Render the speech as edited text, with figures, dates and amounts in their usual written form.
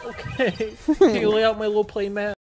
Okay. Can you lay out my little play mat?